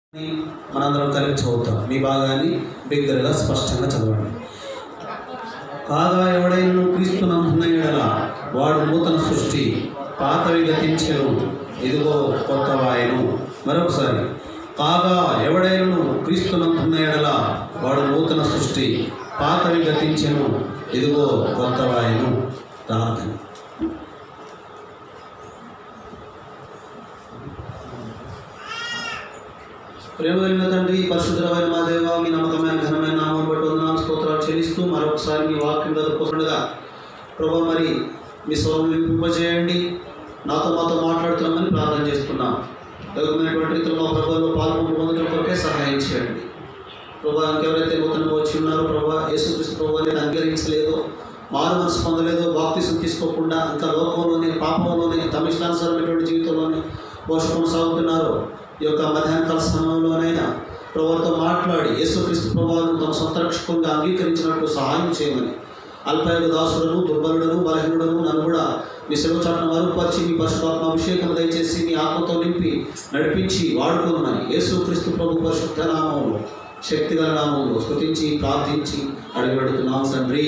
మనందరం కలిపి చదువుతాం. మీ భాగాన్ని బిగ్గరగా స్పష్టంగా చదవండి. కాగా ఎవడైనా క్రీస్తునందున్న యెడల వాడు నూతన సృష్టి, పాతవి గతించెను, ఇదిగో కొత్తవాయెను. మరొకసారి, కాగా ఎవడైనా క్రీస్తునందున్న యెడల వాడు నూతన సృష్టి, పాతవి గతించెను, ఇదిగో కొత్తవాయెను. ప్రార్థన. ప్రేమగలిగిన తండ్రి, పరిశుద్ధమైన మా దేవ, మీ నమ్మకమైన ఘనమైన నామం బట్టి వందనాలు స్తోత్రాలు చెల్లిస్తూ మరొకసారి మీ వాక్యం చదువుకోకుండా ప్రభు మరి మీ స్వరం వినిపింపజేయండి. నాతో మాట్లాడుతున్నామని ప్రార్థన చేస్తున్నాం. తగినటువంటి రీతిలో ప్రభుత్వంలో పాల్గొనడం కొరకే సహాయం చేయండి. ప్రభు ఇంకెవరైతే నూతనంగా వచ్చి ఉన్నారో ప్రభు యేసుక్రీస్తు ప్రభు అనేది అంగీకరించలేదో, మారు మనసు పొందలేదో, బాప్తిసం తీసుకోకుండా ఇంకా లోకంలోనే పాపంలోనే తమ ఇష్టానుసారమైనటువంటి జీవితంలోనే బహుశా కొనసాగుతున్నారో ఈ యొక్క మధ్యాహ్నకాల సమయంలోనైనా ప్రభువుతో మాట్లాడి యేసుక్రీస్తు ప్రభువును తమ సొంత రక్షకునిగా అంగీకరించినట్టు సహాయం చేయమని అల్పయోగ దాసులను, దుర్బలుడను, బలహీనుడను నన్ను కూడా మీ సెలవు చాటున మరుపరిచి మీ పరిశుద్ధాత్మ అభిషేకం దయచేసి మీ ఆత్మతో నింపి నడిపించి వాడుకోమని యేసుక్రీస్తు ప్రభు పరిశుద్ధ నామంలో, శక్తిగల నామంలో స్తుతించి ప్రార్థించి అడిగిపెడుతున్నాం తండ్రి.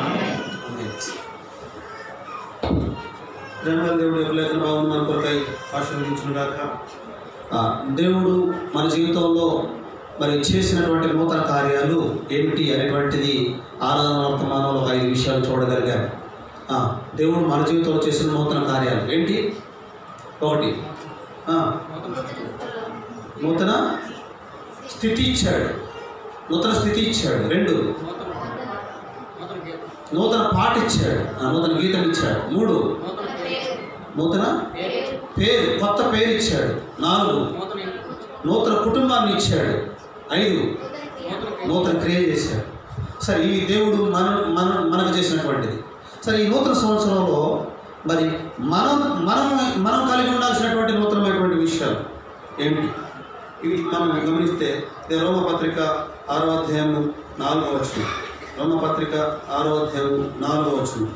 దేవుడు యొక్క లేఖన భావం మన కొరకై ఆశీర్వదించుగాక. దేవుడు మన జీవితంలో మరి చేసినటువంటి నూతన కార్యాలు ఏమిటి అనేటువంటిది ఆరాధన వర్తమానంలో 5 విషయాలు చూడగలిగారు. దేవుడు మన జీవితంలో చేసిన నూతన కార్యాలు ఏంటి? 1, నూతన స్థితి ఇచ్చాడు, నూతన స్థితి ఇచ్చాడు. 2, నూతన పాట ఇచ్చాడు, నూతన గీతం ఇచ్చాడు. 3, నూతన పేరు, కొత్త పేరు ఇచ్చాడు. 4, నూతన కుటుంబాన్ని ఇచ్చాడు. 5, నూతన క్రియ చేశాడు. సరే, ఈ దేవుడు మనకు చేసినటువంటిది. సరే, ఈ నూతన సంవత్సరంలో మరి మనం కలిగి ఉండాల్సినటువంటి నూతనమైనటువంటి విషయాలు ఏమిటి? ఇవి మనం గమనిస్తే రోమపత్రిక 6వ అధ్యాయము 4వ వచనం. రోమపత్రిక 6వ అధ్యాయము 4వ వచనం.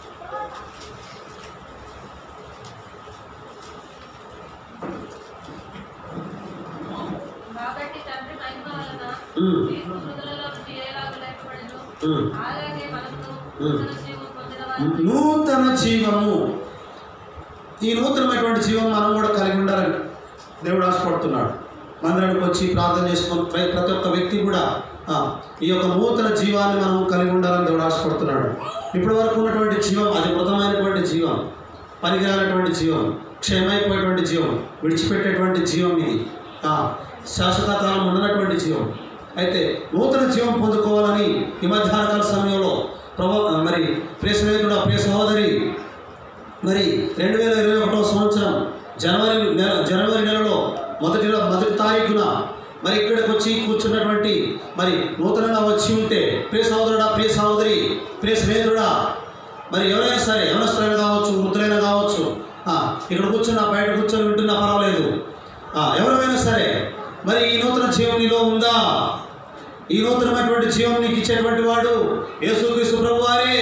నూతన జీవము, ఈ నూతనమైనటువంటి జీవం మనం కూడా కలిగి ఉండాలని దేవుడు ఆశపడుతున్నాడు. మందిరానికి వచ్చి ప్రార్థన చేసుకొని ప్రతి ఒక్క వ్యక్తి కూడా ఈ యొక్క నూతన జీవాన్ని మనం కలిగి ఉండాలని దేవుడు ఆశపడుతున్నాడు. ఇప్పటి వరకు ఉన్నటువంటి జీవం అది మృతమైనటువంటి జీవం, పనికిరానటువంటి జీవం, క్షయమైపోయేటువంటి జీవం, విడిచిపెట్టేటువంటి జీవం. ఇది శాశ్వత కాలం ఉన్నటువంటి జీవం. అయితే నూతన జీవం పొందుకోవాలని ఈ మధ్యాహ్నకాల సమయంలో మరి ప్రియ స్నేహితుడు, ప్రియ సహోదరి, మరి 2021వ సంవత్సరం జనవరి నెలలో మొదటి తారీఖున మరి ఇక్కడికి వచ్చి కూర్చున్నటువంటి మరి నూతనంగా వచ్చి ఉంటే ప్రియ సహోదరుడా, ప్రియ సహోదరి, ప్రియ స్నేహితుడా, మరి ఎవరైనా సరే, యవనస్తులైనా కావచ్చు, వృద్ధులైనా కావచ్చు, ఇక్కడ కూర్చున్నా బయట కూర్చొని వింటున్నా పర్వాలేదు, ఎవరైనా సరే, మరి ఈ నూతన జీవం నీలో ఉందా? ఈ నూతనమైనటువంటి జీవం నీకు ఇచ్చేటువంటి వాడు యేసుక్రీస్తు ప్రభువారే.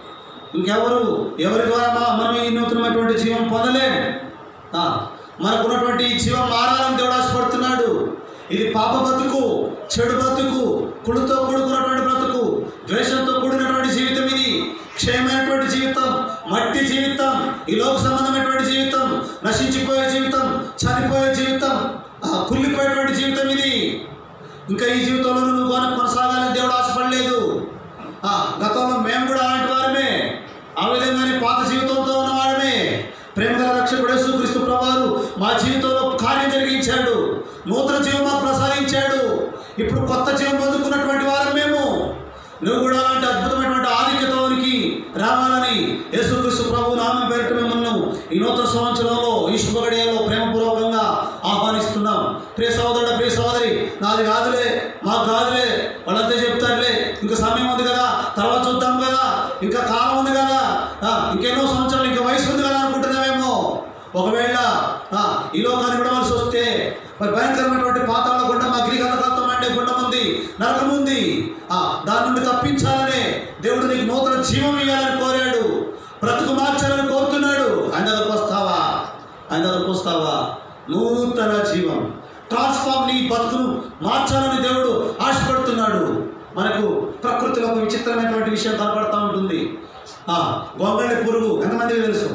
ఎవరి ద్వారా మనం ఈ నూతనమైనటువంటి జీవం పొందలేం. మనకున్నటువంటి జీవం మారాలని దేవుడు ఆశపడుతున్నాడు. ఇది పాప బ్రతుకు, చెడు బ్రతుకు, కుళ్ళుతో కూడుకున్నటువంటి బ్రతుకు, ద్వేషంతో కూడినటువంటి జీవితం. ఇది క్షయమైనటువంటి జీవితం, మట్టి జీవితం, ఈ లోక సంబంధమైనటువంటి జీవితం, నశించిపోయే జీవితం, చనిపోయే జీవితం, కుళ్ళిపోయేటువంటి జీవితం ఇది. ఇంకా ఈ జీవితంలో నువ్వు కొనసాగాలని దేవుడు ఆశపడలేదు. గతంలో మేము కూడా అలాంటి వారమే, ఆ విధంగానే పాత జీవితంతో ఉన్నవాడమే. ప్రేమగల రక్షకుడు యేసుక్రీస్తు ప్రభువారు మా జీవితంలో కార్యం జరిగించాడు, నూతన జీవం మాకు ప్రసాదించాడు. ఇప్పుడు కొత్త జీవం పొందుకున్నటువంటి వారం మేము. నువ్వు కూడా అలాంటి అద్భుతమైనటువంటి ఆధిక్యతలోనికి రావాలని యేసుక్రీస్తు ప్రభు నామం పేరిట మిమ్మల్ని ఈ నూతన సంవత్సరంలో, ఈ శుభగడియలో ప్రేమపూర్వకంగా ఆహ్వానిస్తున్నాం. ప్రియ సహోదరుడు, ప్రియ సహోదరి, నాది కాదులే, మాకు కాదులే, వాళ్ళంతా చెప్తారులే, ఇంకా సమయం ఉంది కదా, తర్వాత చూద్దాం కదా, ఇంకా కాలం ఉంది కదా, ఇంకెన్నో సంవత్సరాలు, ఇంకా వయసు ఉంది కదా అనుకుంటున్నామేమో. ఒకవేళ ఈ లోకాన్ని విడవలసి వస్తే మరి భయంకరమైనటువంటి పాతాళ గుండం, అగ్నిగంధకాలతో మండే గుండం ఉంది, నరకం ఉంది. దాని నుండి తప్పించాలనే దేవుడు నీకు నూతన జీవం ఇవ్వాలని కోరాడు, బ్రతుకు మార్చాలని కోరుతున్నాడు. ఆయన దగ్గరకు వస్తావా? నూతన జీవం, ట్రాన్స్ఫార్మ్ నీ బతుకును మార్చాలని దేవుడు ఆశపడుతున్నాడు. మనకు ప్రకృతిలో ఒక విచిత్రమైనటువంటి విషయం కనపడుతూ ఉంటుంది. గొంగళి పురుగు ఎంతమందికి తెలుసు?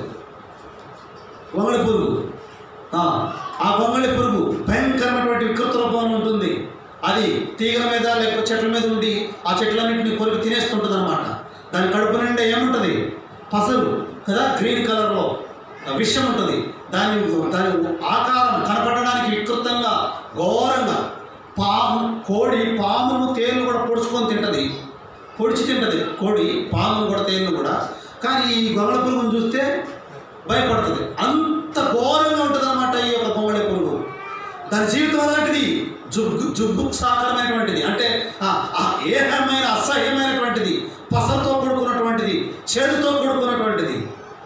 గొంగళి పురుగు, ఆ గొంగళి పురుగు భయంకరమైనటువంటి వికృత రూపంలో ఉంటుంది. అది తీగల మీద లేకపోతే చెట్ల మీద ఉండి ఆ చెట్లన్నింటినీ కొరికి తినేస్తుంటుంది అనమాట. దాని కడుపు నిండా ఏముంటుంది? పసరు కదా, గ్రీన్ కలర్లో విషం ఉంటుంది. దాని ఆకారం కనపడడానికి వికృతంగా ఘోరంగా కోడి పామును తేలు కూడా పొడుచుకొని తింటుంది, పొడిచి తింటుంది కోడి పామును కూడా తేలును కూడా. కానీ ఈ గొంగళి పురుగును చూస్తే భయపడుతుంది. అంత ఘోరంగా ఉంటుంది అన్నమాట ఈ యొక్క గొంగళి పురుగు. దాని జీవితం అలాంటిది, జుగ్గుసాకరమైనటువంటిది, అంటే ఏహమైన అసహ్యమైనటువంటిది, పసలతో కూడుకున్నటువంటిది, చేదుతో కూడుకున్నటువంటిది.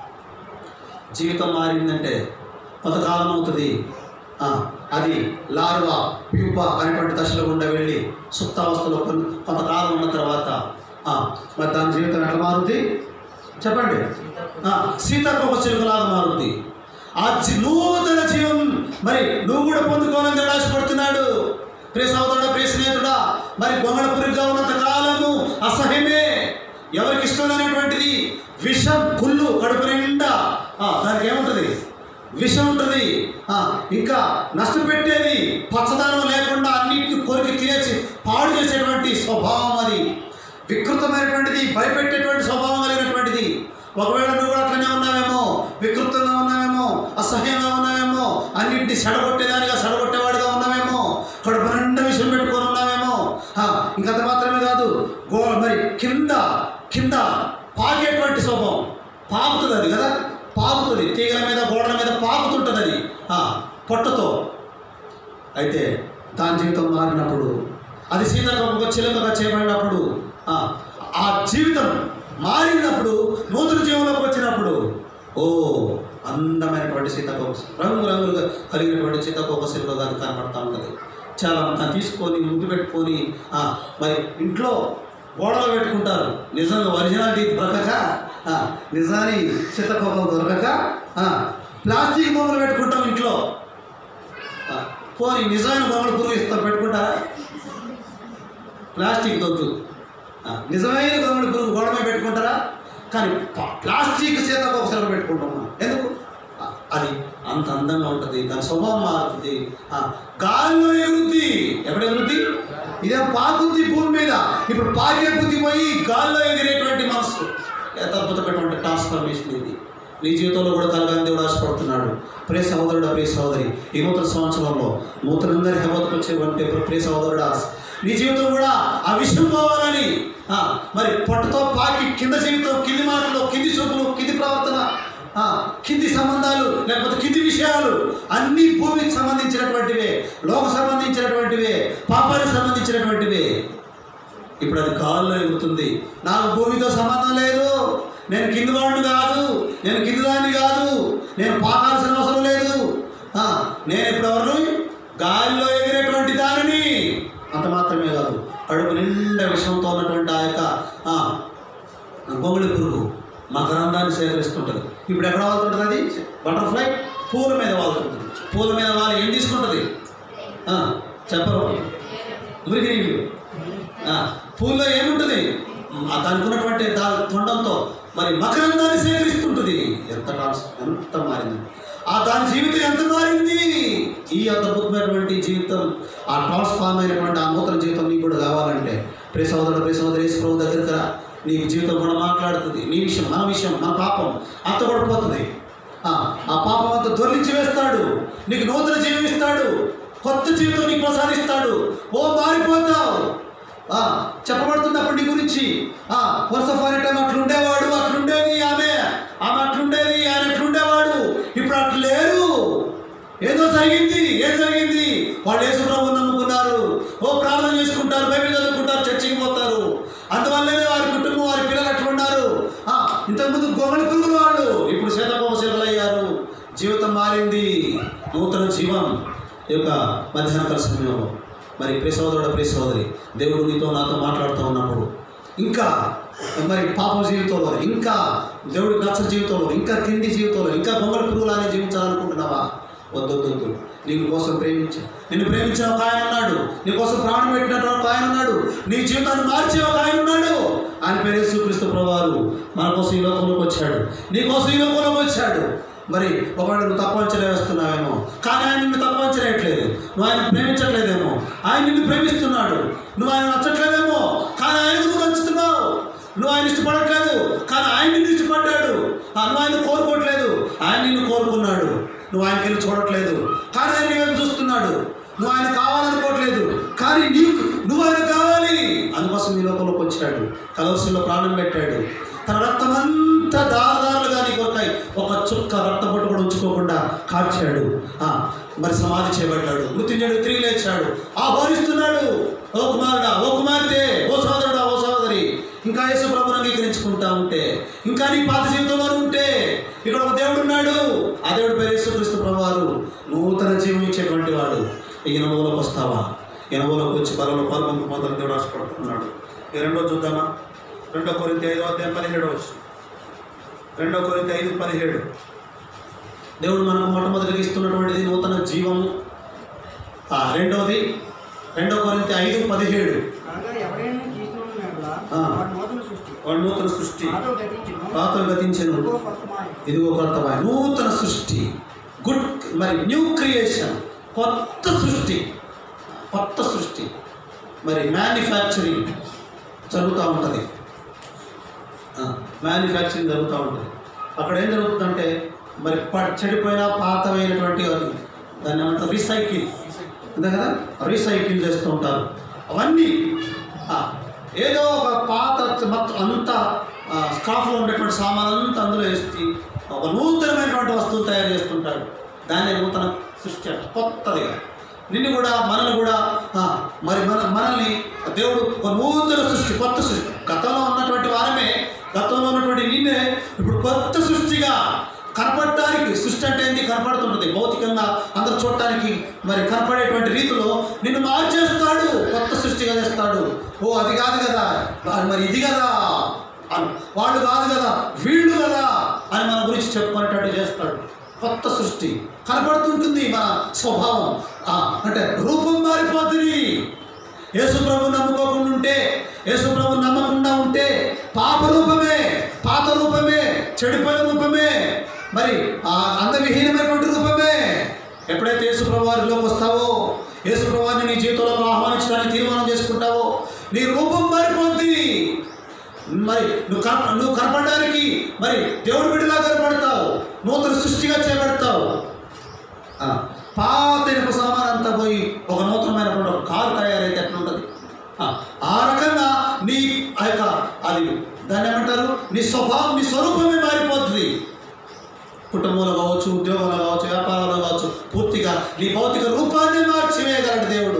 జీవితం మారిందంటే కొంతకాలం అవుతుంది. అది లార్వా ప్యూపా అనేటువంటి దశలో గుండా వెళ్ళి సుప్తావస్థలో కొంతకాలం ఉన్న తర్వాత మరి దాని జీవితం ఎట్లా మారుద్ది చెప్పండి? సీతాకోక చిలుకలాగా మారుద్ది. ఆ నూతన జీవం మరి నువ్వు కూడా పొందుకోవాలని దేవుడు ఆశపడుతున్నాడు. ప్రియ సహోదరుడా, ప్రియ స్నేహితుడా, మరి గొంగళి పురుగుగా ఉన్నంత కాలము అసహ్యమే, ఎవరికి ఇష్టం లేనటువంటిది, విషం, కుళ్ళు కడుపు నిండా దానికి ఏముంటుంది? విషం ఉంటుంది. ఇంకా నష్టపెట్టేది, పచ్చదనం లేకుండా అన్నిటిని కొరికి తినేసి పాడు చేసేటువంటి స్వభావం, అది వికృతమైనటువంటిది, భయపెట్టేటువంటి స్వభావం కలిగినటువంటిది. ఒకవేళ నువ్వు కూడా అట్లనే ఉన్నావేమో, వికృతంగా ఉన్నావేమో, అసహ్యంగా ఉన్నావేమో, అన్నింటినీ సడగొట్టేవాడిగా ఉన్నావేమో, కడుపు నిండా విషయం పెట్టుకొని ఉన్నావేమో. ఇంకంత మాత్రమే కాదు, మరి కింద పాకేటువంటి స్వభావం, పాకుతుంది అది కదా, పాకుతుంది, తీగల మీద గోడల మీద పాకుతుంటుంది అది పొట్టతో. అయితే దాని జీవితం మారినప్పుడు, అది సీతాకోక చిలుకగా చేయబడినప్పుడు, ఆ జీవితం మారినప్పుడు, నూతన జీవంలోకి వచ్చినప్పుడు అందమైనటువంటి సీతాకోక, రంగులుగా కలిగినటువంటి సీతాకోక చిలుకగా అది కనపడుతూ ఉంటుంది. చాలా మంది తీసుకొని ముద్దు పెట్టుకొని మరి ఇంట్లో గోడలో పెట్టుకుంటారు. నిజంగా ఒరిజినాలిటీ దొరకక, నిజాన్ని సీతాకోకం దొరకక ప్లాస్టిక్ బొమ్మలు పెట్టుకుంటాం ఇంట్లో. పోనీ నిజమైన బొమ్మలు పురుగు పెట్టుకుంటారా? ప్లాస్టిక్ దొద్దు, నిజమైన బొమ్మలు పురుగు గోడ మీద పెట్టుకుంటారా? కానీ ప్లాస్టిక్ సీతాకోక చిలుక పెట్టుకుంటాం. ఎందుకు? అది అంత అందంగా ఉంటుంది, దాని స్వభావం మారుతుంది, గాల్లో ఎగురుద్ది. ఎక్కడ ఎగురుద్ది? ఇదే పాకుద్ది భూమి మీద. ఇప్పుడు పాకే బుద్ధి పోయి గాల్లో ఎగిరేటువంటి మనసు, ఎంత అద్భుతమైనటువంటి ట్రాన్స్ఫర్మేషన్ ఇది. నీ జీవితంలో కూడా కలగాలని దేవుడు ఆశపడుతున్నాడు. ప్రియ సహోదరుడా, ప్రియ సహోదరి, ఈ నూతన సంవత్సరంలో నూతనంగా హెవతకు వచ్చేటువంటి ప్రియ సహోదరుడా, నీ జీవితం కూడా ఆ విషయం పోవాలని, మరి పొట్టతో పాకి కింద జీవితం, కింది మాటలు, కింది చూపులు, కింది ప్రవర్తన, కింది సంబంధాలు, లేకపోతే కింది విషయాలు అన్నీ భూమికి సంబంధించినటువంటివే, లోక సంబంధించినటువంటివే, పాపానికి సంబంధించినటువంటివే. ఇప్పుడు అది గాల్లో ఎగురుతుంది. నాకు భూమితో సంబంధం లేదు, నేను కింది వాడిని కాదు, నేను కింది దాన్ని కాదు, నేను పాకాల్సిన అవసరం లేదు, నేను ఇప్పుడు ఎవరు? గాలిలో ఎగిరేటువంటి దానిని. అంత మాత్రమే కాదు, కడుపు నిండా విషంతో ఉన్నటువంటి ఆ యొక్క గొంగళి పురుగు మకరందాన్ని సేకరిస్తుంటుంది. ఇప్పుడు ఎక్కడ వాళ్తుంటుంది? అది బటర్ఫ్లై పూల మీద వాళ్తుంటుంది. పూల మీద వాళ్ళు ఏం తీసుకుంటుంది చెప్పరు? మురికి నీళ్ళు. పూల్లో ఏముంటుంది? దానికి ఉన్నటువంటి తొండంతో మరి మకరందాన్ని సేకరిస్తుంటుంది. ఎంత మారింది దాని జీవితం, ఎంత మారింది! ఈ అద్భుతమైనటువంటి జీవితం, ఆ ట్రాన్స్ఫార్మ్ అయినటువంటి ఆ నూతన జీవితం నీకు కూడా కావాలంటే ప్రియ సహోదరుడు, ప్రియ సహోదరి, యేసు ప్రభువు దగ్గరికి రా. నీకు జీవితం కూడా మాట్లాడుతుంది. నీ విషయం, మన పాపం అంత పడిపోతుంది. ఆ పాపం అంతా దొర్లించి వేస్తాడు, నీకు నూతన జీవం ఇస్తాడు, కొత్త జీవితం నీకు ప్రసాదిస్తాడు. మారిపోతావు. చెప్పబడుతున్నప్పుడు నీ గురించి వరుస ఫార్ టైం అట్లుండేవాడు, అట్లుండేది ఆమె అట్లుండేది, ఆయన అట్లుండేవాడు, ఇప్పుడు అట్లు లేరు. ఏదో జరిగింది. ఏం జరిగింది? వాళ్ళు యేసు ప్రభువుని నమ్ముకున్నారు, ప్రార్థన చేసుకుంటారు, బైబిల్ చదువుకుంటారు, చర్చికి పోతారు. అందువల్లనే వారి కుటుంబం, వారి పిల్లలు అట్లున్నారు. ఇంతకుముందు గొంగళి పురుగులు వాళ్ళు, ఇప్పుడు సీతాకోక చిలుకలు అయ్యారు. జీవితం మారింది, నూతన జీవం. ఈ యొక్క మధ్యాహ్నకాల సమయంలో మరి ప్రియ సహోదరుడు, ప్రియ సహోదరి, దేవుడు నీతో నాతో మాట్లాడుతూ ఉన్నప్పుడు ఇంకా మరి పాప జీవితంలో, ఇంకా దేవుడికి నచ్చని జీవితంలో, ఇంకా కింది జీవితంలో, ఇంకా గొంగళి పురుగులానే జీవించాలనుకుంటున్నావా? వద్దొద్దు. నీ కోసం నిన్ను ప్రేమించిన ఒక ఆయన ఉన్నాడు, నీ కోసం ప్రాణం పెట్టిన ఒక ఆయన ఉన్నాడు, నీ జీవితాన్ని మార్చే ఒక ఆయన ఉన్నాడు. ఆయన పేరు యేసుక్రీస్తు ప్రభువారు. మన కోసం ఈ లోకంలోకి వచ్చాడు, నీ కోసం ఈ లోకంలోకి వచ్చాడు. మరి ఒకవేళ నువ్వు తప్పు అంచనా వేస్తున్నావేమో, కానీ ఆయన నిన్ను తప్పు అంచనా వేయట్లేదు. నువ్వు ఆయన ప్రేమించట్లేదేమో, ఆయన నిన్ను ప్రేమిస్తున్నాడు. నువ్వు ఆయన నచ్చట్లేదేమో, కానీ ఆయన నువ్వు నచ్చుతున్నావు. నువ్వు ఆయన ఇష్టపడట్లేదు, కానీ ఆయన నిన్ను ఇష్టపడ్డాడు. నువ్వు ఆయన కోరుకోవట్లేదు, ఆయన నిన్ను కోరుకున్నాడు. నువ్వు ఆయనకి వెళ్ళి చూడట్లేదు, కానీ ఆయన నీ వైపు చూస్తున్నాడు. నువ్వు ఆయన కావాలనుకోవట్లేదు, కానీ నువ్వు ఆయన కావాలి. అందుకోసం నీ లోకంలోకి వచ్చాడు, కలవరిలో ప్రాణం పెట్టాడు. తన రక్తం అంతా దారులుగా నీ కొరకాయి ఒక చుక్క రక్తం పొట్టు కూడా ఉంచుకోకుండా కాల్చాడు. మరి సమాధి చేయబడ్డాడు, మృత్యుంజయుడు తిరిగి లేచాడు, ఆహ్వానిస్తున్నాడు. ఓ కుమారుడా, ఓ కుమార్తె, ఓ సోదరుడా, ఓ సోదరి, ఇంకా యేసు ప్రభువుని అంగీకరించుకుంటా ఉంటే, ఇంకా నీ పాత జీవితంలో ఉంటే, ఇక్కడ ఒక దేవుడు ఉన్నాడు. ఆ దేవుడు పేరు యేసుక్రీస్తు ప్రభువారు. నూతన జీవం ఇచ్చేటువంటి వాడు. ఈ అనుభవంలోకి వస్తావా? ఈ అనుభవంలోకి వచ్చి బలంలో పాల్గొంటున్న దేవుడు ఆశపడుతున్నాడు. ఈ రెండో చూద్దామా? 2 కొరింథీ 5:17 2 కొరింథీ 5:17. దేవుడు మనకు మొట్టమొదటిగా ఇస్తున్నటువంటిది నూతన జీవము. రెండవది 2 కొరింథీ 5:17. వాడు నూతన సృష్టి, పాతవి గతించెను, ఇదిగో కొత్తమాయ. నూతన సృష్టి, గుడ్, మరి న్యూ క్రియేషన్, కొత్త సృష్టి. మరి మ్యానుఫ్యాక్చరింగ్ జరుగుతూ ఉంటుంది. అక్కడ ఏం జరుగుతుందంటే, మరి చెడిపోయిన పాతమైనటువంటి దాన్ని ఏమంటారు, రీసైకిల్ అంతే కదా, రీసైకిల్ చేస్తూ ఉంటారు. అవన్నీ ఏదో ఒక పాత అంతా స్క్రాఫ్లో ఉండేటువంటి సామాన్ అంతా అందులో వేసి ఒక నూతనమైనటువంటి వస్తువులు తయారు చేస్తుంటారు. దాన్ని నూతన సృష్టి, కొత్తదిగా. నిన్ను కూడా, మనల్ని కూడా, మనల్ని దేవుడు ఒక నూతన సృష్టి, కొత్త సృష్టి. గతంలో ఉన్నటువంటి వారమే, గతంలో ఉన్నటువంటి నిన్నే ఇప్పుడు కొత్త సృష్టిగా కనపడటానికి. సృష్టి అంటే ఏంటి? కనపడుతుంటుంది భౌతికంగా, అందరూ చూడటానికి మరి కనపడేటువంటి రీతిలో నిన్ను మార్చేస్తాడు, కొత్త సృష్టిగా చేస్తాడు. ఓ అది కాదు కదా, మరి ఇది కదా, వాళ్ళు కాదు కదా, వీళ్ళు కదా అని మన గురించి చెప్పుకునేటట్టు చేస్తాడు. కొత్త సృష్టి కనపడుతుంటుంది. మన స్వభావం అంటే రూపం మారిపోతుంది. యేసు ప్రభువు నమ్ముకోకుండా ఉంటే, యేసు ప్రభువు నమ్మకుండా ఉంటే పాప రూపమే, పాత రూపమే, చెడిపోయిన రూపమే, మరి అందవిహీనమైనటువంటి రూపమే. ఎప్పుడైతే యేసు ప్రభువులోకి వస్తావో, యేసు ప్రభువుని నీ జీవితంలో ఆహ్వానించడానికి తీర్మానం చేసుకుంటావో, నీ రూపం మారిపోద్ది. మరి నువ్వు కనపడడానికి మరి దేవుడి బిడ్డలా కనపడతావు, నూతన సృష్టిగా చేయబడతావు. పాత ఇనుప సామాన్ అంతా పోయి ఒక నూతనమైనటువంటి ఒక కారు తయారైతే ఎట్లుంటుంది, ఆ రకంగా నీ అది దాన్ని ఏమంటారు, నీ స్వభావం, నీ స్వరూపమే మారిపోతుంది. కుటుంబంలో కావచ్చు, ఉద్యోగంలో కావచ్చు, వ్యాపారంలో కావచ్చు, పూర్తిగా నీ భౌతిక రూపాన్ని మార్చివేయగలడు దేవుడు.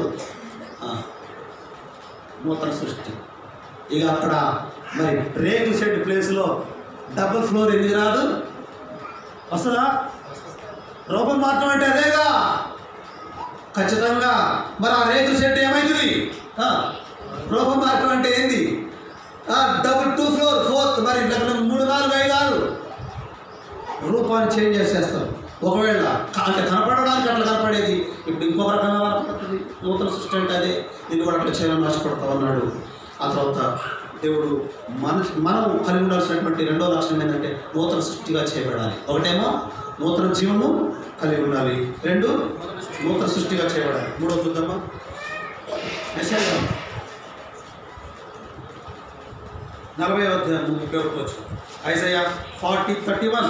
నూతన సృష్టి. ఇక అక్కడ మరి రేకుల షెడ్ ప్లేస్లో డబుల్ ఫ్లోర్ ఎందుకు రాదు? అసలు రూపం మాత్రం అంటే అదేగా ఖచ్చితంగా. మరి ఆ రేకుల షెడ్ ఏమవుతుంది? రూపం మార్గం అంటే ఏంది? డబుల్ 2 ఫ్లోర్ 4th, మరి 3, 4, 5, 6 రూపాన్ని చేంజ్ చేసేస్తారు. ఒకవేళ అంటే కనపడడానికి అట్లా కనపడేది ఇప్పుడు ఇంకొక రకంగా కనపడుతుంది. నూతన సృష్టి అంటే అదే. నిన్ను కూడా అట్లా చేయాలని ఆశపడతా ఉన్నాడు. ఆ తర్వాత దేవుడు మనం కలిగి ఉండాల్సినటువంటి రెండో లక్షణం ఏంటంటే నూతన సృష్టిగా చేయబడాలి. ఒకటేమో నూతన జీవము కలిగి ఉండాలి, 2 నూతన సృష్టిగా చేయబడాలి. 3 చూద్దామా? యెషయా 40వ అధ్యాయం 31 ఐజయా 40:31.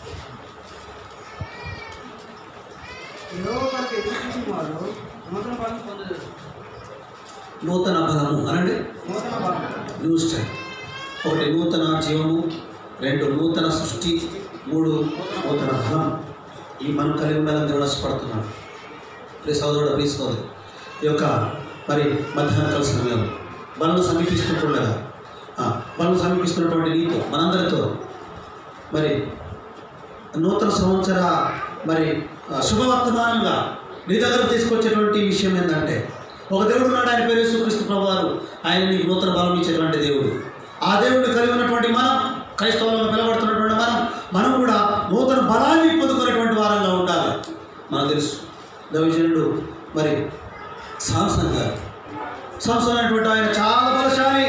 నూతన బలము అనండి, న్యూ స్ట్రెంగ్త్. 1 నూతన జీవము, 2 నూతన సృష్టి, 3 నూతన బలం. ఈ మనం కలిగి ఉండాలని దేవుడు ఆశపడుతున్నాడు. ప్రియ సోదరుడు, ప్రియ సోదరి, ఈ యొక్క మరి మధ్యాహ్నకాల సమయం బలను సమీపిస్తున్నటువంటి నీతో, మనందరితో మరి నూతన సంవత్సర మరి శుభవర్తమానంగా నీ దగ్గర తీసుకొచ్చేటువంటి విషయం ఏంటంటే, ఒక దేవుడు ఉన్నాడు, ఆయన పేరు యేసుక్రీస్తు ప్రభువారు. ఆయన నీకు నూతన బలం ఇచ్చేటువంటి దేవుడు. ఆ దేవుడిని కలిగి ఉన్నటువంటి మనం, క్రైస్తవులను పిలవడుతున్నటువంటి మనం కూడా నూతన బలాన్ని పొందుకునేటువంటి వారంగా ఉండాలి. మనకు తెలుసు. దైవజనుడు మరి సాంసన్ గారు, సాంసన్ అనేటువంటి ఆయన చాలా బలశాలి,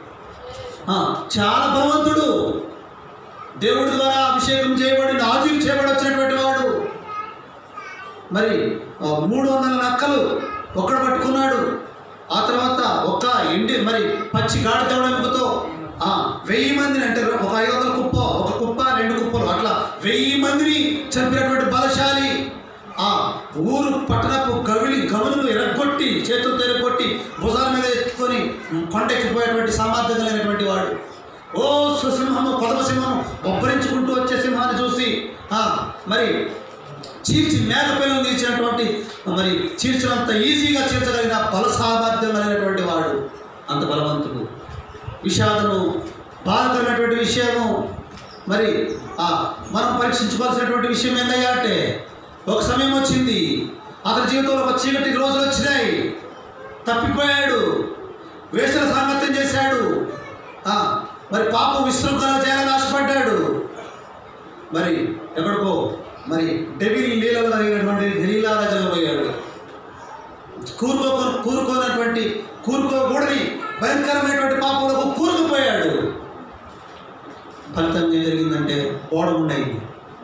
చాలా బలవంతుడు, దేవుడి ద్వారా అభిషేకం చేయబడి నాజీలు చేయబడి వచ్చినటువంటి వాడు. మరి 300 నక్కలు ఒక్కడ పట్టుకున్నాడు. ఆ తర్వాత మరి పచ్చి గాడి దవడెంపుతో 1000 మందిని, అంటే ఒక 500 కుప్ప, ఒక కుప్ప 2 కుప్పలు, అట్లా 1000 మందిని చంపినటువంటి బలశాలి. ఊరు పట్టణపు గవులను ఎరగొట్టి, చేతులతో ఎరగొట్టి భుజాల మీద ఎత్తుకొని కొండెక్కిపోయేటువంటి సామర్థ్యం కలిగినటువంటి వాడు. ఓ సుసింహము, కొదమ సింహము ఒబ్బరించుకుంటూ వచ్చే సింహాన్ని చూసి మరి చీల్చి మేకపిల్లలు తీర్చినటువంటి, మరి చీల్చినంత ఈజీగా చీల్చగలిగిన బల సామర్థ్యం కలిగినటువంటి వాడు. అంత బలవంతుడు. విషాదము, బాధకరమైనటువంటి విషయము. మరి మనం పరీక్షించుకోవాల్సినటువంటి విషయం ఏంటయ్యా అంటే, ఒక సమయం వచ్చింది, అతని జీవితంలో ఒక చీకటి రోజులు వచ్చినాయి. తప్పిపోయాడు, వేసల సాంగత్యం చేశాడు, మరి పాపం విశృంఖల చేయాలని ఆశపడ్డాడు. మరి ఎక్కడికో మరి డెవిల్ లీలలో జరిగినటువంటి గలీలా దగ్గర పోయాడు. కూరుకోకూడని భయంకరమైనటువంటి పాపంలో కూరుకుపోయాడు. ఫలితం ఏం జరిగిందంటే ఓడముండైంది.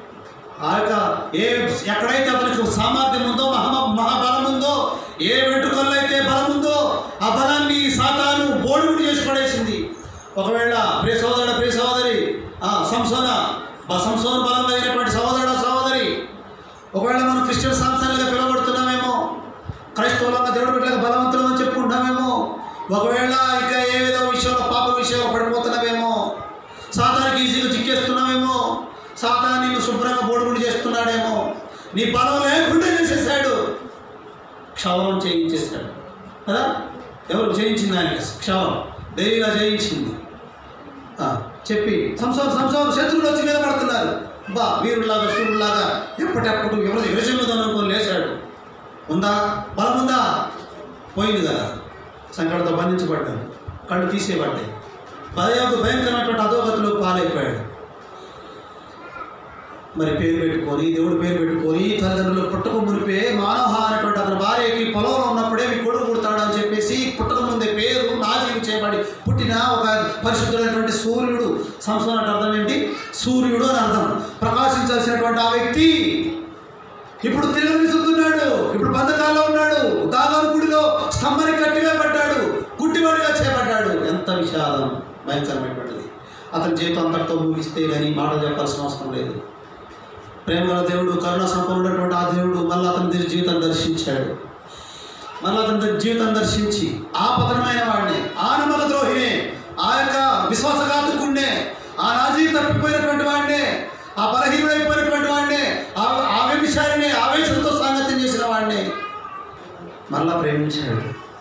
ఎక్కడైతే అతనికి సామర్థ్యం ఉందో, మహాబలం ఉందో, ఏ వెంట్రుకల్లో అయితే బలం ఉందో, ఆ బలాన్ని సాతాను బోడుగుడు చేసి పడేసింది. ఒకవేళ ప్రియ సోదరి సంసోను బలం అయినటువంటి సహోదరి, ఒకవేళ మనం క్రిస్టియన్ సంస్థలుగా పిలువబడుతున్నామేమో, క్రైస్తవులంగా దేవుడి బిడ్డలకు బలవంతులు అని చెప్పుకుంటామేమో, ఒకవేళ ఇంకా ఏదో విషయంలో పాప విషయంలో పడిపోతున్నామేమో, సాతానికి ఈజీగా చిక్కేస్తున్నామేమో, సాతాను నిన్ను శుభ్రంగా బోడుగుడు చేస్తున్నాడేమో, నీ బలం లేకుండా చేసేసాడు, క్షవరం చేయించేశాడు కదా. ఎవరు చేయించింది? ఆయన క్షవరం డైరీలా చేయించింది. చెప్పి సంసారం శత్రువులు వచ్చి మీద పడుతున్నారు. వీరులాగా శూరులాగా ఎప్పటికప్పుడు విరజమ్ముదాం అనుకొని లేచాడు. ఉందా? బలం ఉందా? పోయింది కదా. సంకటంతో బంధించబడ్డాడు, కళ్ళు తీసేయబడ్డాయి, భయంకరమైనటువంటి అధోగతిలో పాలైపోయాడు. మరి దేవుడి పేరు పెట్టుకొని తల్లిదండ్రులు పుట్టక మునిపే మానవ అనేటువంటి అతని భార్యకి పొలంలో ఉన్నప్పుడే మీ కొడుకు పుడతాడు అని చెప్పేసి పుట్టక ముందే పేరు నాజీలు చేయబడి పుట్టిన ఒక పరిశుద్ధులైనటువంటి సూర్యుడు. సంవత్సరం అంటే అర్థం ఏంటి? సూర్యుడు అని అర్థం. ప్రకాశించాల్సినటువంటి ఆ వ్యక్తి ఇప్పుడు తిరగమిస్తున్నాడు, ఇప్పుడు బంధకాల్లో ఉన్నాడు, దాదాపు గుడిలో స్తంభాన్ని కట్టిగా పడ్డాడు, గుడ్డివాడిగా చేపడ్డాడు. ఎంత విషాదం, భయంకరమైనటువంటిది. అతని జీవితం అంతటితో ముగిస్తే కానీ మాటలు చెప్పాల్సిన అవసరం లేదు. ప్రేమగల దేవుడు, కరుణా సంపన్నుడైనటువంటి ఆ దేవుడు మళ్ళీ అతని జీవితం దర్శించాడు. దర్శించి ఆ పతనమైన వాడిని, ఆ నమ్మక ద్రోహినే, ఆ యొక్క విశ్వాసఘాతుకుడినే, ఆ నాజీ తప్పిపోయినటువంటి వాడినే, ఆ బలహీనుడైపోయినటువంటి వాడినే, ఆ వ్యభిచారిని ఆవేశంతో సాంగత్యం చేసిన వాడిని మరలా ప్రేమించాడు.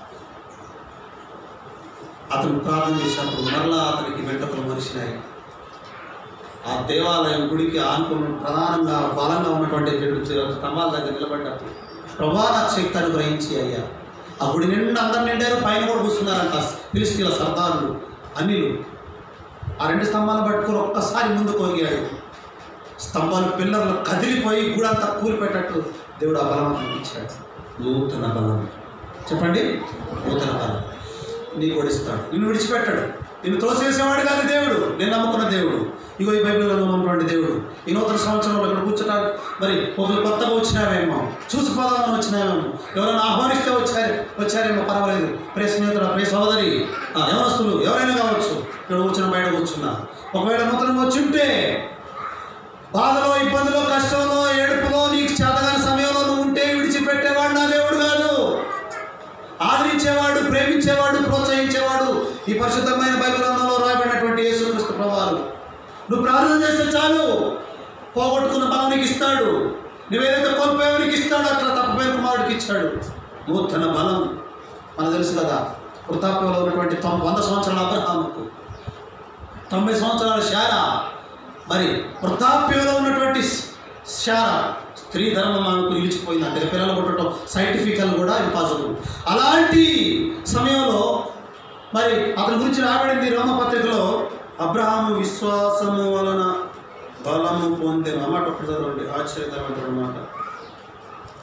అతను ప్రార్థన చేసినప్పుడు మరలా అతనికి వెంట్రుకలు మరిచినాయి. ఆ దేవాలయం గుడికి ఆనుకున్న ప్రధానంగా బలంగా ఉన్నటువంటి 2 స్తంభాల దగ్గర నిలబడ్డప్పుడు ప్రభా నాకు శక్తి అనుగ్రహించి అయ్యా. ఆ గుడి నిండా అందరు నిండారు, పైన కూడా కూర్చున్నారంట ఫిలిస్తీన్ల సర్దారులు, అన్నిలు. ఆ 2 స్తంభాలను పట్టుకొని ఒక్కసారి ముందుకు వంగాడు. స్తంభాలు పిల్లర్లు కదిలిపోయి గూడంతా కూలిపెట్టట్టు దేవుడు ఆ బలం అనిపించాడు. నూతన బలం. చెప్పండి, నూతన బలం నీకు ఓడిస్తాడు, నిన్ను విడిచిపెట్టాడు. నిన్ను తోసేసేవాడు కాదు దేవుడు, నేను నమ్ముకున్న దేవుడు. ఇగో ఈ బైబిల్లో ఉన్నటువంటి దేవుడు. ఈ నూతన సంవత్సరంలో ఇక్కడ కూర్చుంటారు. మరి ఒకరు కొత్తగా వచ్చినావేమో, చూసిపోదామని వచ్చినావేమో, ఎవరైనా ఆహ్వానిస్తే వచ్చారేమో పర్వాలేదు. ప్రియ స్నేహితుడు, ప్రియ సోదరి, యవనస్తులు ఎవరైనా కావచ్చు, ఇక్కడ కూర్చున్న బయట కూర్చున్నా, ఒకవేళ నూతనంగా వచ్చి ఉంటే బాధలో, ఇబ్బందులో, కష్టంలో, ఏడుపులో, నీకు చేతగాని సమయంలో నువ్వు ఉంటే విడిచిపెట్టేవాడు నా దేవుడు కాదు. ఆదరించేవాడు, ప్రేమించేవాడు, ప్రోత్సహించేవాడు ఈ పరిశుద్ధమైన బైబిల్ గ్రంథంలో రాయబడినటువంటి యేసుక్రీస్తు ప్రభువారు. నువ్వు ప్రార్థన చేస్తే చాలు, పోగొట్టుకున్న బలం నీకు ఇస్తాడు. నువ్వేదైతే కోల్పోయావో నీకు ఇస్తాడు. అట్లా తప్పిపోయిన కుమారుడికి ఇచ్చాడు నూతన బలం. మనకు తెలుసు కదా, వృద్ధాప్యంలో ఉన్నటువంటి 100 సంవత్సరాల అబ్రహాముకు, 90 సంవత్సరాల శారా, మరి వృద్ధాప్యంలో ఉన్నటువంటి శారా స్త్రీ ధర్మం ఆమెకు నిలిచిపోయింది. అంటే పిల్లలు పుట్టడం సైంటిఫికల్ కూడా ఇంపాసిబుల్. అలాంటి సమయంలో మరి అతని గురించి రాబడింది రోమపత్రికలో, అబ్రహాము విశ్వాసము వలన బలము పొందే అన్నమాట. ఒకటి చదవండి, ఆశ్చర్యకరమైన మాట.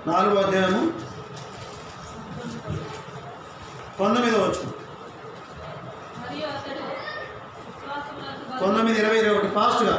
4వ అధ్యాయము 19వ వచనం. 9:21 ఫాస్ట్గా.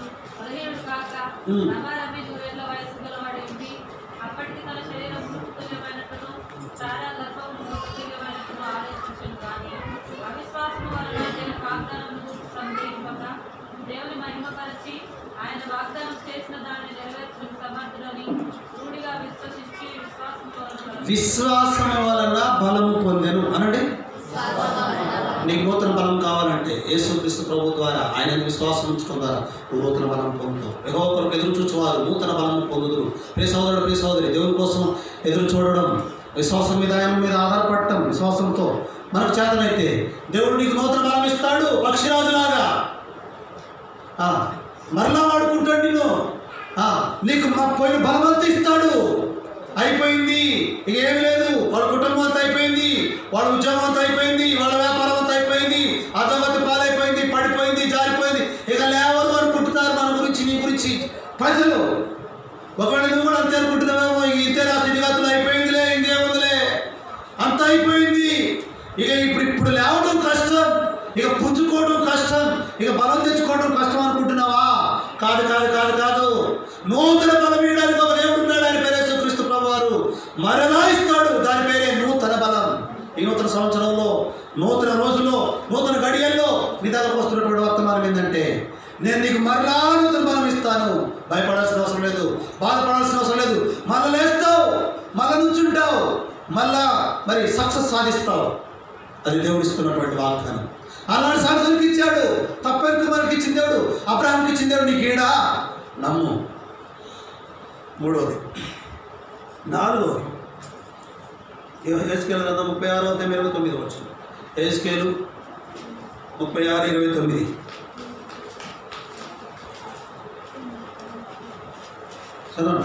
దేవుని మహిమపరిచి ఆయన వాగ్దానం చేసిన దాన్ని నెరవేర్చిన సమర్థులని రూఢిగా విశ్వసించి విశ్వాసం వలన బలము పొందెను అనండి. నీకు నూతన బలం కావాలంటే యేసుక్రీస్తు ప్రభు ద్వారా ఆయన విశ్వాసం ఉంచడం ద్వారా నువ్వు నూతన బలం పొందుతావు. యెహోవా కొరకు ఎదురు చూచేవారు నూతన బలం పొందుదురు. ప్రియ సోదరుడు, ప్రియ సోదరి, దేవుని కోసం ఎదురు చూడడం, విశ్వాసం మీద ఆయన మీద ఆధారపడటం, విశ్వాసంతో మనకు చేతనైతే దేవుడు నీకు నూతన బలం ఇస్తాడు. పక్షిరాజులాగా మరలా వాడుకుంటాడు నిన్ను. నీకు పోయిన బలం అంతా ఇస్తాడు. అయిపోయింది, ఇక ఏమి లేదు. వాళ్ళ కుటుంబం అంతా అయిపోయింది, వాళ్ళ ఉద్యోగం అంతా అయిపోయింది, వాళ్ళ వ్యాపారం అంతా అయిపోయింది, అధోగతి పాలైపోయింది, పడిపోయింది, జారిపోయింది. ఇక లేవరు అనుకుంటున్నారు మన గురించి, నీ గురించి ప్రజలు. ఒకవేళ నువ్వు కూడా అంతే అనుకుంటున్నావేమో, ఇంతే నా స్థితిగతులు అయిపోయిందిలే, ఇంకేముందిలే, అంత అయిపోయింది. ఇక ఇప్పుడు లేవడం కష్టం, ఇక పుంజుకోవడం కష్టం, ఇక బలం తెచ్చుకోవడం కష్టం అనుకుంటున్నావా? కాదు కాదు కాదు కాదు. నూతన బలం ఇవ్వడానికి ఒక దేవుడు ఉన్నాడు. ఆయన పేరే యేసుక్రీస్తు ప్రభువారు. మరలా ఇస్తాడు. దాని పేరే నూతన బలం. ఈ నూతన సంవత్సరంలో, నూతన రోజుల్లో, నూతన గడియల్లో నిదాలకు వస్తున్నటువంటి వర్తమానం ఏంటంటే, నేను నీకు మరలా నూతన బలం ఇస్తాను. భయపడాల్సిన అవసరం లేదు, బాధపడాల్సిన అవసరం లేదు. మళ్ళా లేస్తావు, మళ్ళా నుంచుంటావు, మళ్ళా మరి సక్సెస్ సాధిస్తావు. అది దేవుడు ఇస్తున్నటువంటి వాగ్దానం. అలాంటి సాక్షులకి ఇచ్చాడు. తప్పెందుకు మనకి ఇచ్చిన దేవుడు, అబ్రాహాంకి ఇచ్చిన దేవుడు నీకు ఏడా నమ్ము. 3వది. 4వది యెహెజ్కేలు గ్రంథం 36:29 వచ్చింది. యెహెజ్కేలు 36:29. చదవండి.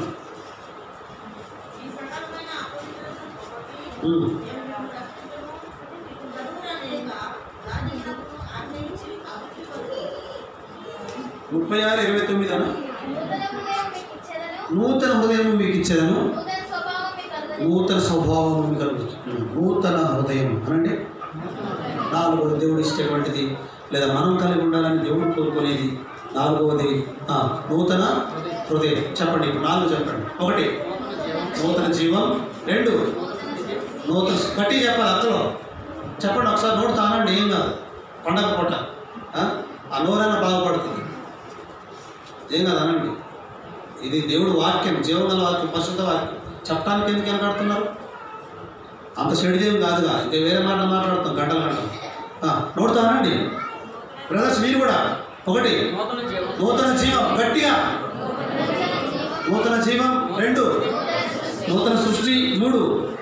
నూతన హృదయం మీకు ఇచ్చేదను, నూతన స్వభావం మీకు కలుగుతుంది. నూతన హృదయం అనండి. 4వది దేవుడు ఇచ్చేటువంటిది, లేదా మనం కలిగి ఉండాలని దేవుడు కోరుకునేది. 4వది నూతన హృదయం. చెప్పండి, ఇప్పుడు 4 చెప్పండి. 1 నూతన జీవం, 2 నూతన, గట్టి చెప్పాలి అత్తలో చెప్పండి. ఒకసారి నోటు తానండి, ఏం కాదు. పండగ పూట ఆ నోరైనా బాగుపడుతుంది, ఏం కాదు అనండి. ఇది దేవుడు వాక్యం, జీవనాల వాక్యం, పరిశుద్ధ వాక్యం. చెప్పడానికి ఎందుకు వెనకాడుతున్నారు? అంత చెడుదేవి కాదుగా, ఇంకా వేరే మాటలు మాట్లాడుతాం గంటలు గంటలు. నోడుతా అనండి బ్రదర్స్, మీరు కూడా. 1 నూతన జీవం, గట్టిగా నూతన జీవం. 2 నూతన సృష్టి. 3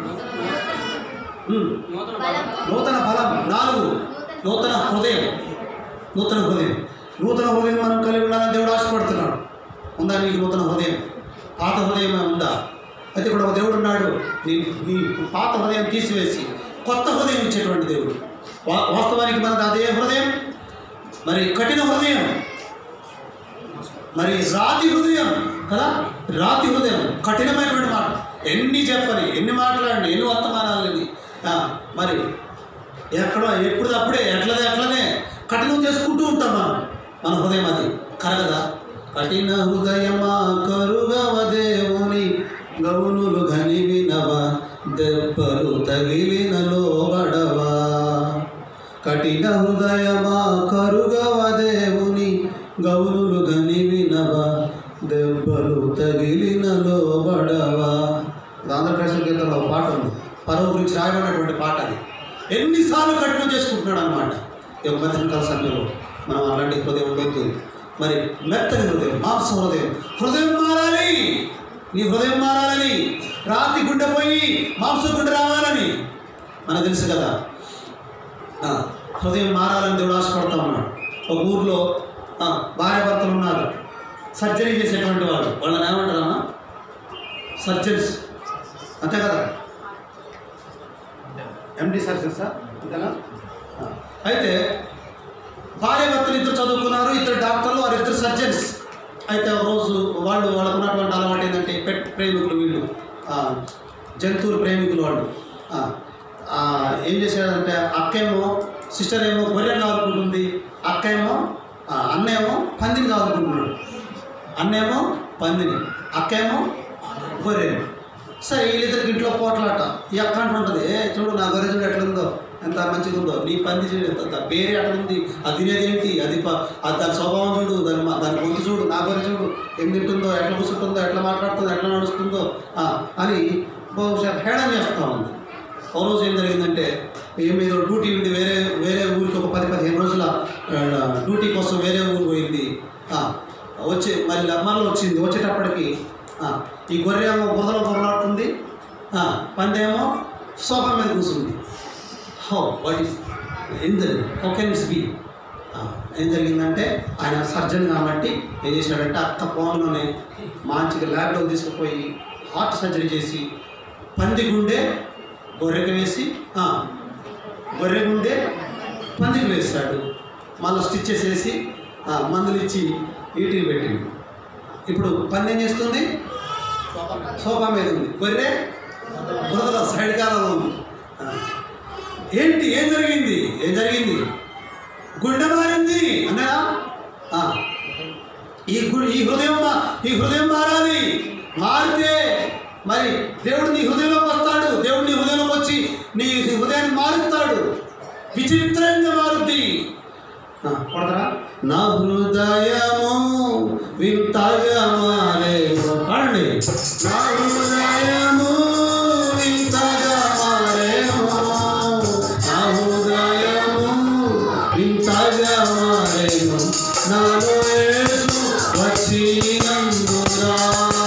నూతన బలం. 4 నూతన హృదయం. నూతన హృదయం. నూతన హృదయం మనం కలిగి ఉండాలని దేవుడు ఆశపడుతున్నాడు. ఉందా నీకు నూతన హృదయం? పాత హృదయం ఉందా? అయితే ఇక్కడ ఒక దేవుడు ఉన్నాడు, నీ పాత హృదయం తీసివేసి కొత్త హృదయం ఇచ్చేటువంటి దేవుడు. వాస్తవానికి మనది అదే హృదయం, మరి కఠిన హృదయం, మరి రాతి హృదయం కదా. రాతి హృదయం, కఠినమైనటువంటి మాట. ఎన్ని చెప్పని, ఎన్ని మాట్లాడండి, ఎన్ని వర్తమానాలని, మరి ఎక్కడో ఎప్పుడు అప్పుడే ఎట్లనే కఠినం చేసుకుంటూ ఉంటాం మనం. మన హృదయం అది కరగదా? కఠిన హృదయమా కరుగవ దేవుని గౌనులు ఘని వినవా, దెబ్బలు తగిలిన లోబడవా. కఠిన హృదయమా కరుగవ దేవుని గౌనులు ఘని వినవా, దెబ్బలు తగిలిన లోబడవా. ఆంధ్రప్రదేశ్ గీతంలో పాట ఉంది, పరువు గురించి రాయబడినటువంటి పాట అది. ఎన్నిసార్లు కఠినం చేసుకుంటున్నాడు అన్నమాట. ఈ మధ్యకాల సమయంలో మనం అలాంటి హృదయం ఉండొద్దు. మరి మెత్తని హృదయం, మాంస హృదయం. హృదయం మారాలి, నీ హృదయం మారాలని. రాతి గుండె పోయి మాంస గుండె రావాలని మనకు తెలుసు కదా. హృదయం మారాలని దేవుడు ఆశపడతా ఉన్నాడు. ఒక ఊర్లో భార్య భర్తలు ఉన్నారు, సర్జరీ చేసేటువంటి వాళ్ళు. వాళ్ళని ఏమంటారమ్మా? సర్జన్స్, అంతే కదా. ఎండి సర్జన్సా అంతేనా? అయితే భార్య భర్తలు ఇద్దరు చదువుకున్నారు, ఇద్దరు డాక్టర్లు, వారు ఇద్దరు సర్జన్స్. అయితే రోజు వాళ్ళకు ఉన్నటువంటి అలవాటు ఏంటంటే, పెట్ ప్రేమికులు వీళ్ళు జంతువుల ప్రేమికులు వాళ్ళు. ఏం చేశాడంటే అక్కేమో సిస్టర్ ఏమో గొర్రె కావాలనుకుంటుంది, అన్నేమో పందిని కావాలనుకుంటున్నాడు. అన్నేమో పందిని, అక్కేమో గొర్రెని. సరే వీళ్ళిద్దరికి ఇంట్లో పోట్లాట. ఈ అక్క అంటుంటుంది, చూడు నా గొర్రె చూడు ఎట్లుందో, ఎంత మంచిగా ఉందో, నీ పంది చూడు ఎంత పేరే అట్లుంది, అది తినేదేంటి, అది దాని స్వభావం చూడు, దాని గొంతు చూడు, నా గొర్రె చూడు ఏం తింటుందో, ఎట్లా కూర్చుంటుందో, ఎట్లా మాట్లాడుతుందో, ఎట్లా నడుస్తుందో అని బహుశా హేళన చేస్తూ ఉంది. ఓ రోజు ఏం జరిగిందంటే, ఏమేదో డ్యూటీ ఉండి వేరే ఊరికి ఒక 10-15 రోజుల డ్యూటీ కోసం వేరే ఊరు పోయింది. మళ్ళీ వచ్చింది. వచ్చేటప్పటికి ఈ గొర్రె ఏమో బురదలో బొరలాడుతుంది, పందేమో సోఫా మీద కూర్చుంది. ఏం జరిగిందంటే, ఆయన సర్జన్ కాబట్టి ఏం చేశాడంటే అత్త ఫోన్లోనే మంచిగా ల్యాబ్లో తీసుకుపోయి హార్ట్ సర్జరీ చేసి పంది గుండె గొర్రెకి వేసి గొర్రె గుండె పందికి వేస్తాడు. మళ్ళీ స్టిచ్ చేసేసి మందులు ఇచ్చి వీటిని పెట్టింది. ఇప్పుడు పంది ఏం చేస్తుంది, సోఫా మీద ఉంది, గొర్రె బురదలో సైడ్ కాలంలో ఉంది. ఏం జరిగింది గుండె మారింది అన్నదా. ఈ హృదయం మారాలి. మారితే మరి దేవుడు నీ హృదయంలోకి వస్తాడు. దేవుడు నీ హృదయంలోకి వచ్చి నీ హృదయాన్ని మారుస్తాడు. విచిత్రంగా మారుద్ది. పడతారా? నా హృదయము వింతగా మారేమో. పాడండి. నా హృదయము వింతగా మారేమో, నా హృదయము వింతగా మారేమో, నాలో యేసు వచ్చినందునా,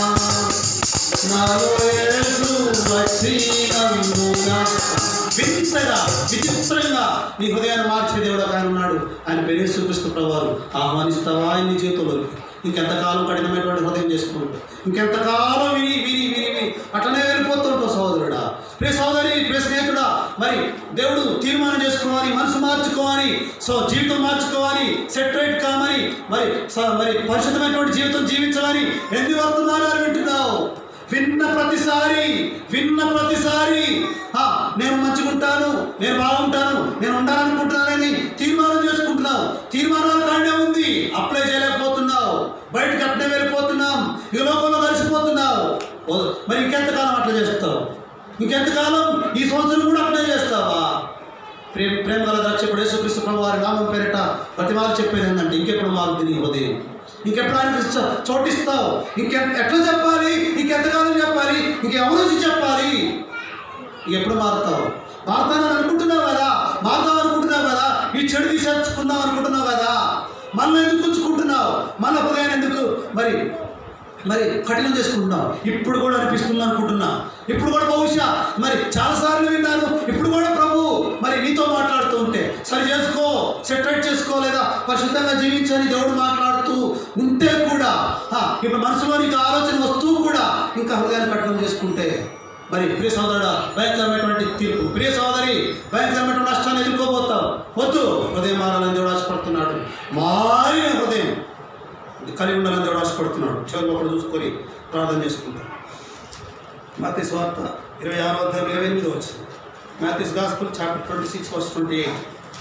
నాలో యేసు వచ్చినందునా. విచిత్రంగా నీ హృదయాన్ని మార్చే దేవుడు ఆయన ఉన్నాడు. ఆయన పేరు యేసుక్రీస్తు ప్రభువారు. ఆహ్వానిస్తావా ఆయన జీవితంలోకి? ఇంకెంతకాలం కఠినమైనటువంటి హృదయం చేసుకుంటూ, ఇంకెంతకాలం విని అట్లనే వెళ్ళిపోతుంటావు సహోదరుడా, ప్రియ సహోదరి, ప్రియ స్నేహితుడా. మరి దేవుడు తీర్మానం చేసుకోవాలి, మనసు మార్చుకోవాలి, జీవితం మార్చుకోవాలి, సెటరేట్ కామని, మరి పరిశుద్ధమైనటువంటి జీవితం జీవించాలని ఎన్ని వర్తమానాలు వింటున్నావు? విన్న ప్రతిసారి నేను మంచిగుంటాను, నేను బాగుంటాను, నేను ఉండాలనుకుంటున్నానని తీర్మానం చేసుకుంటున్నావు. తీర్మానాలు కాడే ఉంది, అప్లై చేయలేకపోతున్నావు, బయటకు అట్నే వెళ్ళిపోతున్నాం, ఈ లోకంలో కలిసిపోతున్నావు. మరి ఇంకెంతకాలం అట్లా చేస్తావు? ఇంకెంతకాలం ఈ సంవత్సరం కూడా అప్లై చేస్తావా? ప్రేమ గల రక్షకుడు యేసుక్రీస్తు ప్రభువు వారి నామం పేరిట ప్రతి వారు చెప్పేది ఏంటంటే, ఇంకెప్పుడు మారుతుంది నీ హృదయం, ఇంకెప్పుడు ఆయన చోటిస్తావు, ఎట్లా చెప్పాలి, ఇంకెంతకాలం చెప్పాలి, ఇంకెవరు చెప్పాలి, ఎప్పుడు మారుతావు? మారుతానని అనుకుంటున్నావు కదా, ఈ చెడు తీసేసుకుందాం అనుకుంటున్నావు కదా, మళ్ళీ ఎందుకు ఉంచుకుంటున్నావు? మళ్ళీ హృదయాన్ని ఎందుకు మరి కఠినం చేసుకుంటున్నావు? ఇప్పుడు కూడా అనిపిస్తుంది అనుకుంటున్నా, ఇప్పుడు కూడా బహుశా మరి చాలాసార్లు విన్నాను, ఇప్పుడు కూడా ప్రభు మరి నీతో మాట్లాడుతూ ఉంటే సరి చేసుకో, సెటరేట్ చేసుకో, లేదా పరిశుద్ధంగా జీవించని దేవుడు మాట్లాడుతూ ఉంటే కూడా ఇప్పుడు మనసులో నీకు ఆలోచన వస్తూ కూడా ఇంకా హృదయాన్ని కఠినం చేసుకుంటే మరి ప్రియ సోదరుడా భయంకరమైనటువంటి తీర్పు, ప్రియ సోదరి భయంకరమైనటువంటి నష్టాన్ని ఎదుర్కోబోతావు. వద్దు, హృదయం మారాలని దేవుడు ఆశపడుతున్నాడు. మారిన హృదయం కలిగి ఉండాలని దేవుడు ఆశపడుతున్నాడు. చివరి ఒకటి చూసుకొని ప్రార్థన చేసుకుంటాం. మత్తయి సువార్త 26వ అధ్యాయం 28 వచ్చింది. Matthew's gospel chapter 26 verse 28.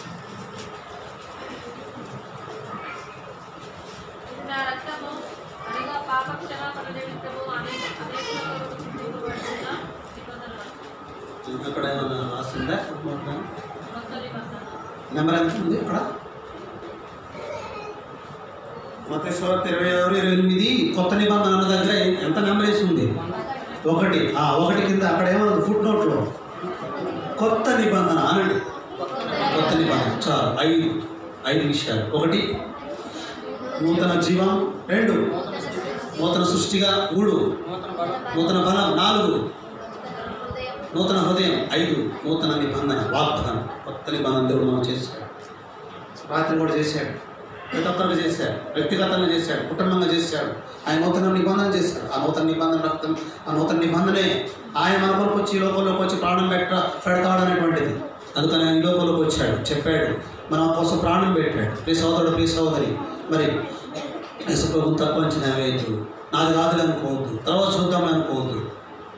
అక్కడ ఏమన్నా రాస్తుందా? నెంబర్ ఎంత ఉంది అక్కడ? మత్తయి సువార్త 26:28 కొత్త నిబంధన అన్న దగ్గర ఎంత నెంబర్ వేసి ఉంది? 1. 1 కింద అక్కడ ఏమన్నా ఫుట్ నోట్లో కొత్త నిబంధన అనండి. కొత్త నిబంధన చాలు. 5 విషయాలు. 1 నూతన జీవం, 2 నూతన సృష్టిగా, 3 నూతన బలం, 4 నూతన హృదయం, 5 నూతన నిబంధన వాగ్దానం. కొత్త నిబంధన దేవుడు మనం చేశాడు. రాత్రి కూడా చేశాడు, ప్రతి ఒక్కరికి చేశాడు, వ్యక్తిగతంగా చేశాడు, కుటుంబంగా చేశాడు. ఆయన నూతన నిబంధన చేశాడు. ఆ నూతన నిబంధన రక్తం, ఆ నూతన నిబంధనే ఆయన మన కొరకు వచ్చి ఈ లోకంలోకి వచ్చి ప్రాణం పెడతాడు అనేటువంటిది. అందుకని ఆయన ఈ లోకంలోకి వచ్చాడు, చెప్పాడు, మన కోసం ప్రాణం పెట్టాడు. ప్రియ సోదరుడు, ప్రియ సోదరి, మరి యేసు ప్రభువుని తక్కువ అంచనా వేయద్దు, నాది కాదులే అనుకోవద్దు, తర్వాత చూద్దామని అనుకోవద్దు.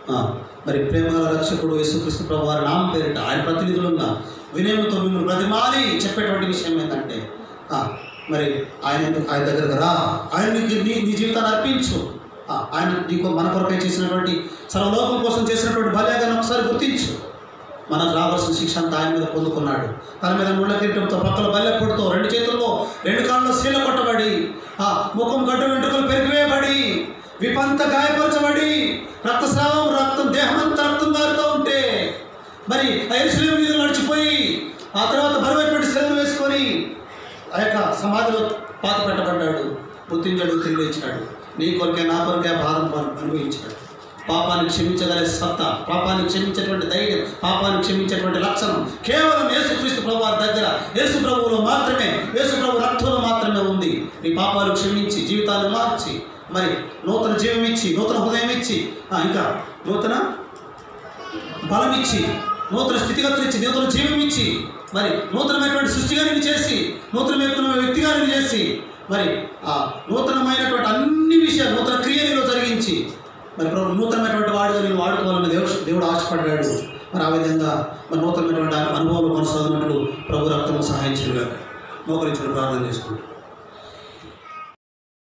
మరి ప్రేమగల రక్షకుడు యేసుక్రీస్తు ప్రభు వారి నామం పేరిట ఆయన ప్రతినిధులున్న వినయంతో మిమ్మల్ని ప్రతిమాలి చెప్పేటువంటి విషయం ఏంటంటే మరి ఆయన దగ్గరకు రా, ఆయన నీ జీవితాన్ని అర్పించు. ఆయన నీకు మన కొరకై చేసినటువంటి సర్వలోకం కోసం చేసినటువంటి బలియాగాన్ని ఒకసారి గుర్తించు. మనకు రావాల్సిన శిక్ష అంతా ఆయన మీద పొందుకున్నాడు. తన మీద ముళ్ళ కిరీటంతో, పక్కల బల్లెప్పుడుతో, 2 చేతుల్లో 2 కాళ్ళలో శీల కొట్టబడి, ముఖం గడ్డ వెంట్రుకలు పెరిగివేయబడి, విపంత గాయపరచబడి, రక్తస్రావం, రక్తం దేహమంతా రక్తం గారుతూ ఉంటే మరి యెరూషలేము మీద నడిచిపోయి ఆ తర్వాత బరువైనటువంటి శిలను వేసుకొని ఆ యొక్క సమాధిలో పాత పెట్టబడ్డాడు. మృత్యుంజయుడు తిరిగి లేచాడు. నీ కొరకే నా కొరకే భారం అనుభవించాడు. పాపాన్ని క్షమించగల సత్తా, పాపాన్ని క్షమించేటువంటి ధైర్యం, పాపాన్ని క్షమించేటువంటి లక్షణం కేవలం యేసుక్రీస్తు ప్రభు వారి దగ్గర, యేసు ప్రభువులో మాత్రమే, యేసు ప్రభు రక్తంలో మాత్రమే ఉంది. నీ పాపాలు క్షమించి జీవితాన్ని మార్చి మరి నూతన జీవం ఇచ్చి, నూతన హృదయం ఇచ్చి, ఇంకా నూతన బలం ఇచ్చి, నూతన స్థితిగతులు ఇచ్చి, నూతన జీవం ఇచ్చి, మరి నూతనమైనటువంటి సృష్టిగారిని చేసి, నూతనమైన వ్యక్తిగారిని చేసి, మరి ఆ నూతనమైనటువంటి అన్ని విషయాలు నూతన క్రియలో జరిగించి మరి నూతనమైనటువంటి వాడుగా నేను వాడుకోవాలని దేవుడు ఆశపడ్డాడు. మరి ఆ విధంగా మరి నూతనమైనటువంటి అనుభవాలు కొనసాగినట్లు ప్రభు రక్తము సహాయించగా మోకరించుకుని ప్రార్థన చేసుకుంటాం.